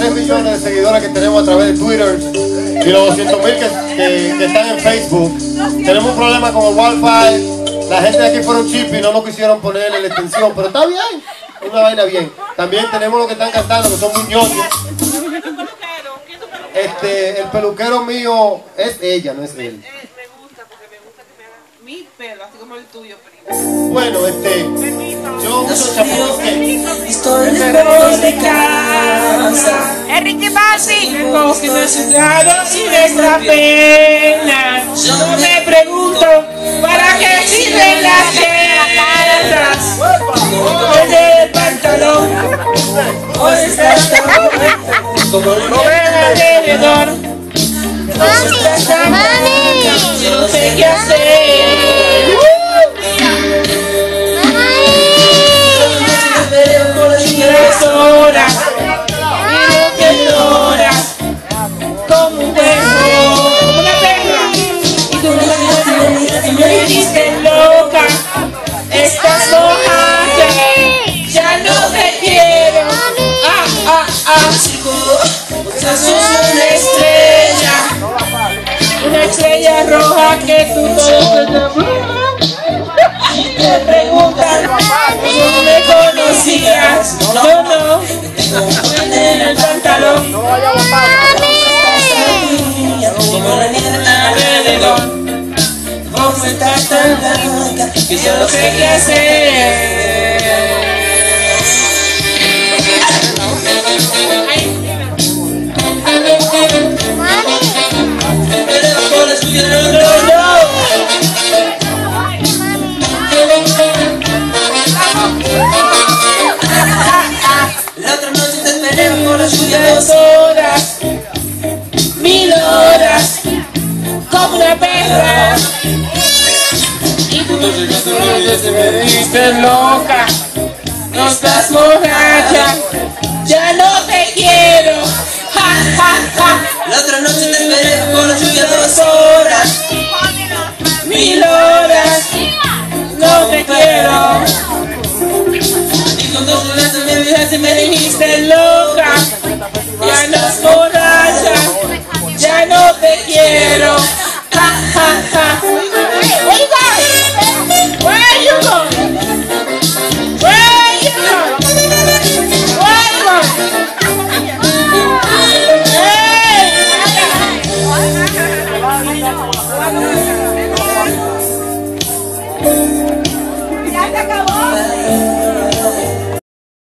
3 millones de seguidores que tenemos a través de Twitter y los 200,000 que están en Facebook. Tenemos un problema con el Wi-Fi. La gente de aquí fueron chip y no nos quisieron ponerle la extensión, pero está bien, es una vaina bien. También tenemos los que están cantando, que son muy ñoños. El peluquero mío es ella, no es él. Me gusta porque me gusta que me hagan mi pelo, así como el tuyo, primo. Bueno, yo uso chapuquín. Estoy lejos de casa. Enrique Bassi. Tengo que necesitar sin esta pena. Yo me pregunto, ¿para qué sirven las guerras? Desde el pantalón, hoy estás tan como lo ven alrededor. Mami, yo no sé qué hacer. Horas, quiero que lloras como un perro, como una perra. Y tú me dijiste loca, estás mojada, ya no te quiero. Sos una estrella roja que tú no te preguntan, no me conocías, no, en el pantalón, como la niña alrededor, como estás tan blanca, que yo no sé qué hacer. La otra noche te esperé por las 2 horas, 1000 horas, como una perra. Y tú no llegaste, me diste loca, no estás borracha, ya no te quiero. La otra noche te esperé por las 2 horas, 1000 horas, no te quiero. Y cuando llegaste me dejaste, me dijiste loca, ya no es borracha, ya no te quiero.